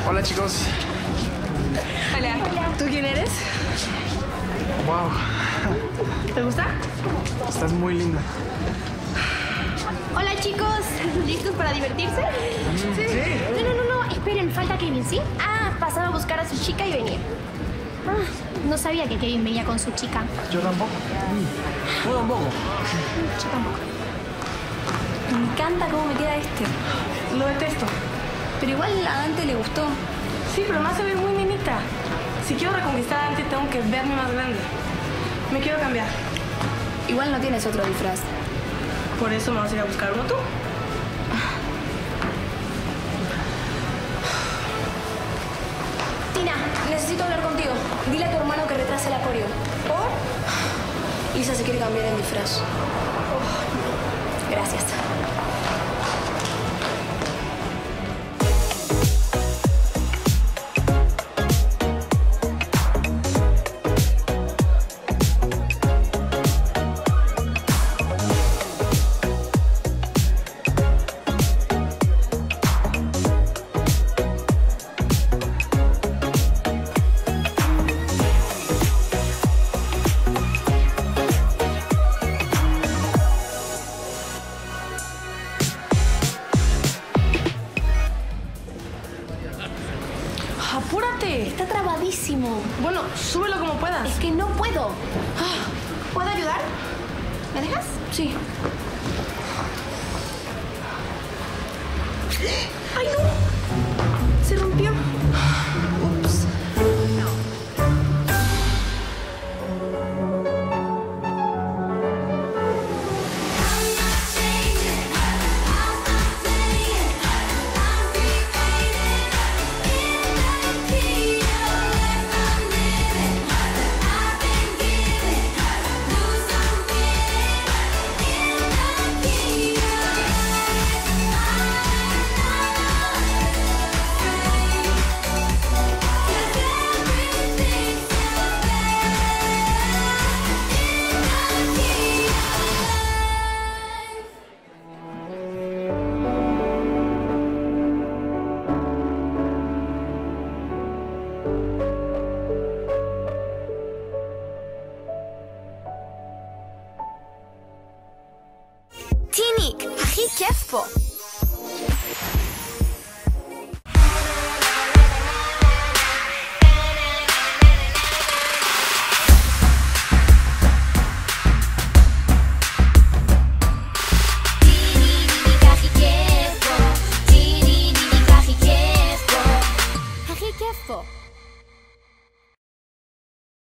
Hola, chicos. Hola. ¿Tú quién eres? Wow. ¿Te gusta? Estás muy linda. Hola, chicos. ¿Listos para divertirse? Sí. No. Esperen, falta Kevin, ¿sí? Ah, pasaba a buscar a su chica y venía. No sabía que Kevin venía con su chica. Yo tampoco. Yo tampoco. Yo tampoco. Me encanta cómo me queda este. Lo detesto. Pero igual a Dante le gustó. Sí, pero me hace ver muy nenita. Si quiero reconquistar a Dante, tengo que verme más grande. Me quiero cambiar. Igual no tienes otro disfraz. Por eso me vas a ir a buscar uno tú. Tina, necesito hablar contigo. Dile a tu hermano que retrase el coreo. ¿Por? Lisa se quiere cambiar el disfraz. Gracias. ¡Apúrate! Está trabadísimo. Bueno, súbelo como puedas. Es que no puedo. ¿Puedo ayudar? ¿Me dejas? Sí. ¡Ay, no!